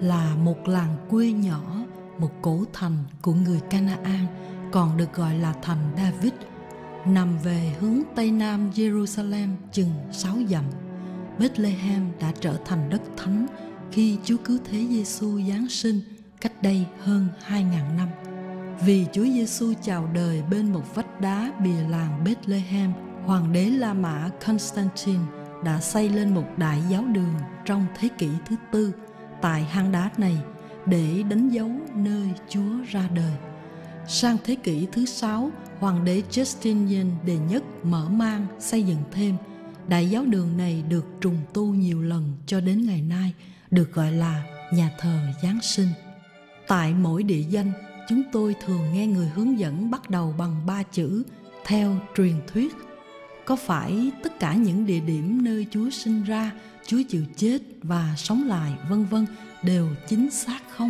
là một làng quê nhỏ, một cổ thành của người Canaan, còn được gọi là thành David, nằm về hướng Tây Nam Jerusalem chừng 6 dặm. Bethlehem đã trở thành đất thánh khi Chúa Cứu Thế Giêsu giáng sinh cách đây hơn 2.000 năm. Vì Chúa Giêsu chào đời bên một vách đá bìa làng Bethlehem, Hoàng đế La Mã Constantine đã xây lên một đại giáo đường trong thế kỷ thứ 4 tại hang đá này để đánh dấu nơi Chúa ra đời. Sang thế kỷ thứ 6, Hoàng đế Justinian đệ nhất mở mang xây dựng thêm. Đại giáo đường này được trùng tu nhiều lần cho đến ngày nay, được gọi là nhà thờ Giáng sinh. Tại mỗi địa danh, chúng tôi thường nghe người hướng dẫn bắt đầu bằng 3 chữ theo truyền thuyết. Có phải tất cả những địa điểm nơi Chúa sinh ra, Chúa chịu chết và sống lại vân vân đều chính xác không?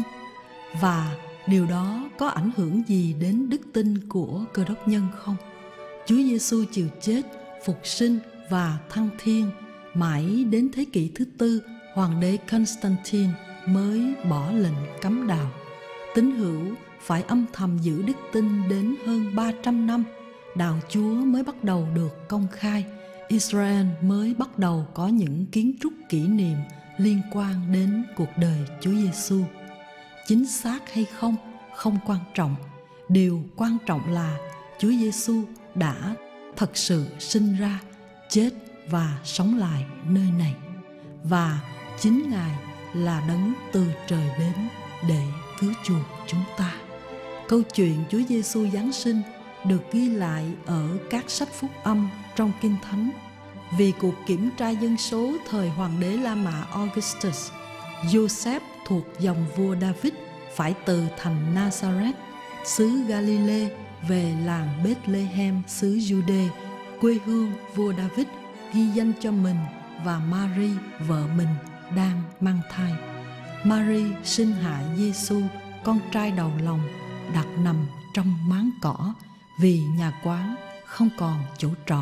Và điều đó có ảnh hưởng gì đến đức tin của Cơ Đốc nhân không? Chúa Giêsu chịu chết, phục sinh và thăng thiên. Mãi đến thế kỷ thứ 4, Hoàng đế Constantine mới bỏ lệnh cấm đạo. Tín hữu phải âm thầm giữ đức tin đến hơn 300 năm, đạo Chúa mới bắt đầu được công khai. Israel mới bắt đầu có những kiến trúc kỷ niệm liên quan đến cuộc đời Chúa Giêsu. Chính xác hay không không quan trọng. Điều quan trọng là Chúa Giêsu đã thật sự sinh ra, chết và sống lại nơi này. Và chính Ngài là đấng từ trời đến để cứu chuộc chúng ta. Câu chuyện Chúa Giêsu Giáng sinh được ghi lại ở các sách phúc âm trong Kinh Thánh. Vì cuộc kiểm tra dân số thời Hoàng đế La Mã Augustus, Joseph thuộc dòng vua David phải từ thành Nazareth, xứ Galilee về làng Bethlehem, xứ Jude, quê hương vua David, ghi danh cho mình và Mary, vợ mình, đang mang thai. Mary sinh hạ Giêsu, con trai đầu lòng, đặt nằm trong máng cỏ vì nhà quán không còn chỗ trọ.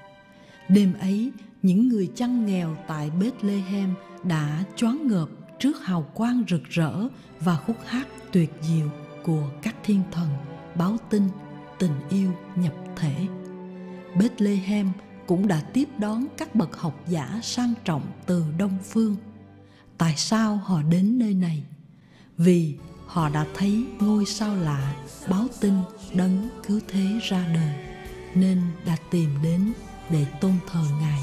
Đêm ấy, những người chăn nghèo tại Bethlehem đã choáng ngợp trước hào quang rực rỡ và khúc hát tuyệt diệu của các thiên thần báo tin tình yêu nhập thể. Bethlehem cũng đã tiếp đón các bậc học giả sang trọng từ Đông Phương. Tại sao họ đến nơi này? Vì họ đã thấy ngôi sao lạ báo tin đấng cứu thế ra đời, nên đã tìm đến để tôn thờ Ngài.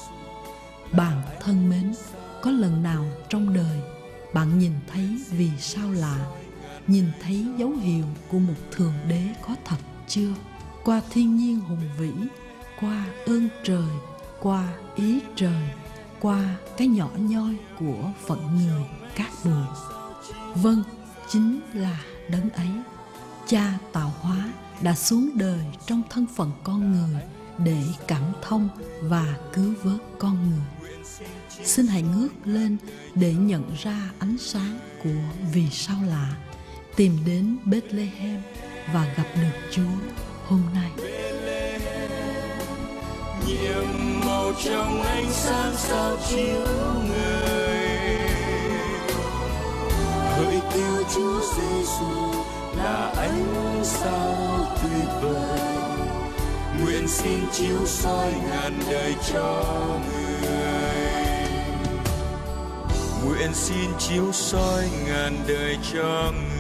Bạn thân mến, có lần nào trong đời bạn nhìn thấy vì sao lạ, nhìn thấy dấu hiệu của một thượng đế có thật chưa? Qua thiên nhiên hùng vĩ, qua ơn trời, qua ý trời, qua cái nhỏ nhoi của phận người cát bụi. Vâng, chính là đấng ấy. Cha tạo hóa đã xuống đời trong thân phận con người để cảm thông và cứu vớt con người. Xin hãy ngước lên để nhận ra ánh sáng của vì sao lạ, tìm đến Bethlehem và gặp được Chúa hôm nay. Nhiệm màu trong ánh sáng sao chiếu người, hỡi tiêu Chúa Giêsu là ánh sao tuyệt vời, nguyện xin chiếu soi ngàn đời cho người, nguyện xin chiếu soi ngàn đời cho người.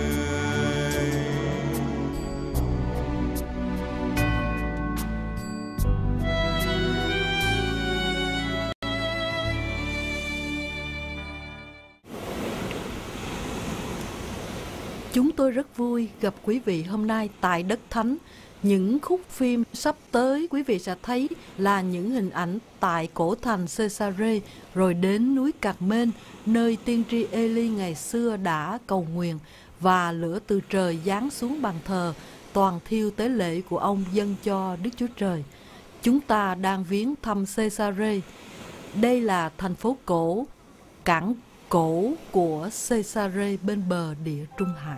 Chúng tôi rất vui gặp quý vị hôm nay tại đất thánh. Những khúc phim sắp tới quý vị sẽ thấy là những hình ảnh tại cổ thành Caesarea, rồi đến núi Carmel, nơi tiên tri Eli ngày xưa đã cầu nguyện và lửa từ trời giáng xuống bàn thờ, toàn thiêu tế lễ của ông dâng cho Đức Chúa Trời. Chúng ta đang viếng thăm Caesarea. Đây là thành phố cổ, cảng cổ của Caesarea bên bờ Địa Trung Hải.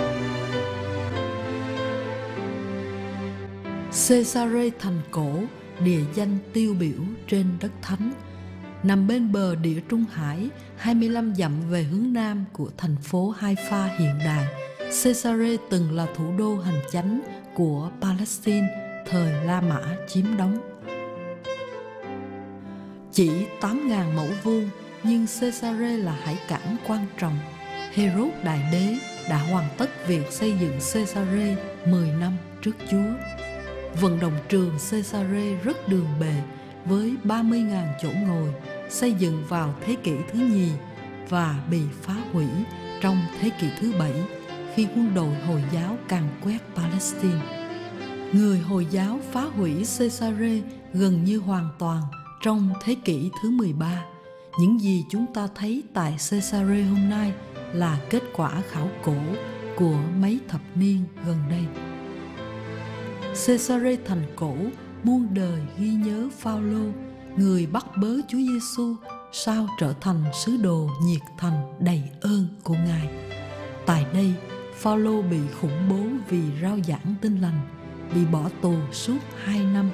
Caesarea thành cổ địa danh tiêu biểu trên đất thánh, nằm bên bờ Địa Trung Hải, 25 dặm về hướng nam của thành phố Haifa hiện đại. Caesarea từng là thủ đô hành chánh của Palestine thời La Mã chiếm đóng. Chỉ 8.000 mẫu vuông, nhưng Caesarea là hải cảng quan trọng. Herod Đại Đế đã hoàn tất việc xây dựng Caesarea 10 năm trước Chúa. Vận động trường Caesarea rất đường bề với 30.000 chỗ ngồi, xây dựng vào thế kỷ thứ nhì và bị phá hủy trong thế kỷ thứ 7 khi quân đội Hồi giáo càn quét Palestine. Người Hồi giáo phá hủy Caesarea gần như hoàn toàn trong thế kỷ thứ 13. Những gì chúng ta thấy tại Caesarea hôm nay là kết quả khảo cổ của mấy thập niên gần đây. Caesarea thành cổ muôn đời ghi nhớ Phao-lô, người bắt bớ Chúa Giêsu sao trở thành sứ đồ nhiệt thành đầy ơn của Ngài. Tại đây, Phao-lô bị khủng bố vì rao giảng tin lành, bị bỏ tù suốt 2 năm.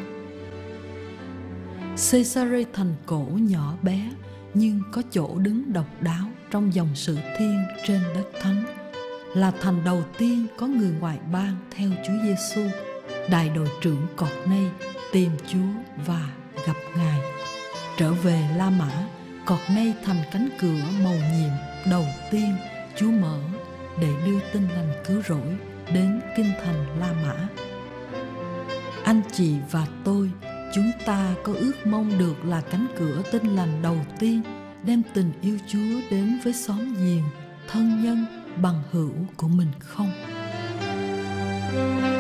Caesarea thành cổ nhỏ bé nhưng có chỗ đứng độc đáo trong dòng sử thiên trên đất thánh, là thành đầu tiên có người ngoại bang theo Chúa Giêsu. Đại đội trưởng Corney tìm Chúa và gặp Ngài. Trở về La Mã, Corney thành cánh cửa mầu nhiệm đầu tiên Chúa mở để đưa tin lành cứu rỗi đến kinh thành La Mã. Anh chị và tôi, chúng ta có ước mong được là cánh cửa tin lành đầu tiên đem tình yêu Chúa đến với xóm giềng, thân nhân, bằng hữu của mình không?